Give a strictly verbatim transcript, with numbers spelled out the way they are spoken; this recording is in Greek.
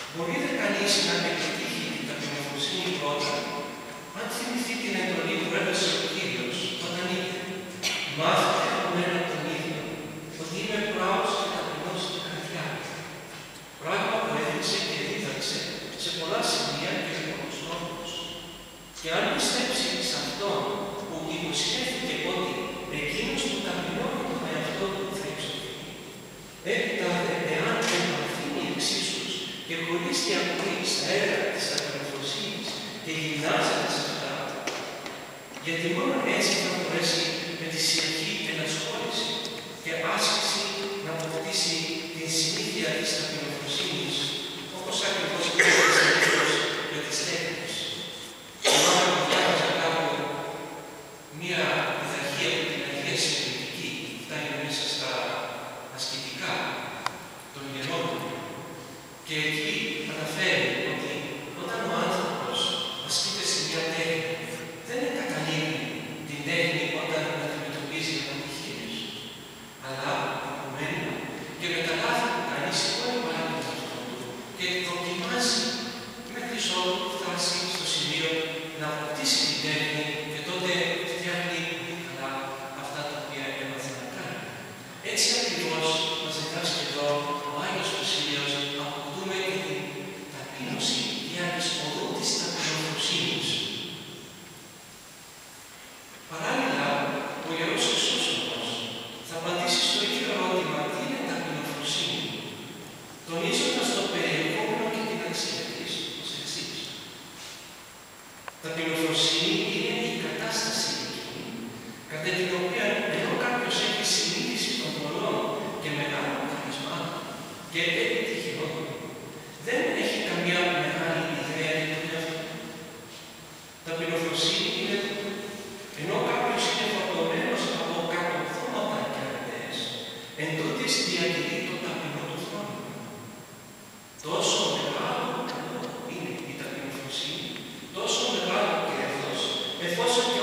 Μπορεί δε κανείς να επιτύχει την ταπεινοφροσύνη πρώτα, αν θυμηθεί την εντολή που έδωσε ο Κύριος όταν είπε «Μάθετε από μένα τον ίδιο, ότι είμαι πράος και ταπεινός στην καρδιά». Πράγμα που έδειξε και δίδαξε σε πολλά σημεία και σε πολλούς τρόπους. Και αν πιστέψει σε αυτόν που υποσχέθηκε ότι εκείνος που ταπεινώνει τον εαυτό του θα εξοφθεί, έπειτα εάν εμβαθύνει εξίσου και χωρίς διακοπή στα έργα της ταπεινοφροσύνης και γυμνάζεται σε αυτά, γιατί μόνο έτσι θα μπορέσει με τη συνεχή ενασχόληση και άσκηση να αποκτήσει την συνήθεια της ταπεινοφροσύνης, όπως ακριβώς και της συνήθως με τις τέχνες. Θυμάμαι που διάβαζα κάπου μία πειθαρχία από την Αγία Συνδετική, που φτάνει μέσα στα ασκητικά των γερών, και εκεί αναφέρει ότι όταν ο άνθρωπος ασκείται σε μια τέχνη, δεν εγκαταλείπει την τέχνη όταν αντιμετωπίζει αποτυχίες, αλλά απομένει και με τα λάθη που κάνει σηκώνει πάνω από τον εαυτό του και δοκιμάζει μέχρι ότου φτάσει στο σημείο να αποκτήσει την τέχνη και τότε φτιάχνει πολύ καλά αυτά τα οποία έμαθε να κάνει. Έτσι ακριβώς μας διδάσκει εδώ ο Άγιος Βασίλειος, αποκτούμε και την ταπείνωση για της οδού της ταπεινοφροσύνης. Παράλληλα, ο Ιερός Χρυσόστομος θα απαντήσει στο ίδιο ερώτημα τι είναι ταπεινοφροσύνη, τονίζοντας το περιεχόμενο και την αξία της ως εξής. Ταπεινοφροσύνη είναι η κατάσταση εκείνη, κατά την οποία ενώ κάποιος έχει συνείδηση των πολλών και μεγάλων χαρισμάτων και επιτυχιών, δεν έχει καμιά μεγάλη ιδέα για τον εαυτό του. Ταπεινοφροσύνη είναι ενώ κάποιος είναι φορτωμένος από κακοθώματα και αρετές, εν τούτοις διατηρεί το ταπεινό του φρόνημα. Τόσο μεγάλο καλό είναι η ταπεινοφροσύνη, τόσο μεγάλο κέρδος, εφόσον